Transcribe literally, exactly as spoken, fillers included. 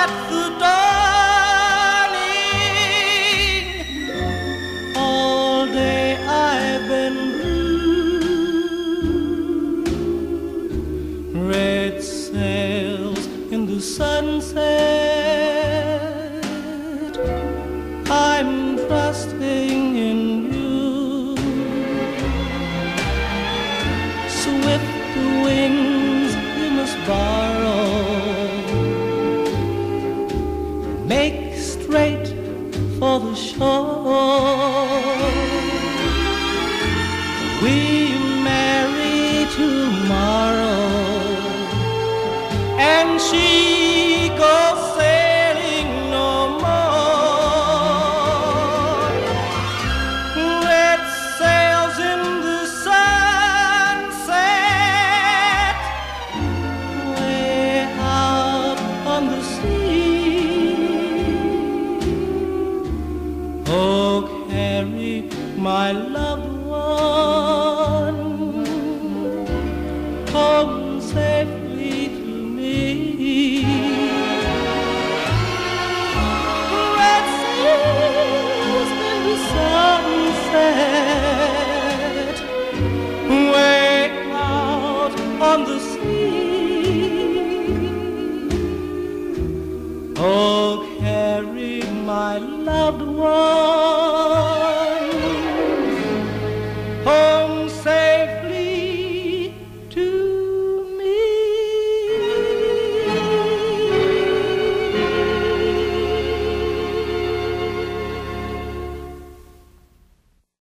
at the dawning. All day I've been blue. Red sails in the sunset. I'm trusting in you. Swift wings you must borrow. Make straight for the shore. We marry tomorrow, and she goes sailing no more. Red sails in the sunset, way out on the sea. Oh, carry my loved one home safely to me. Red sails in the sunset, way out on the sea. Oh, carry my loved one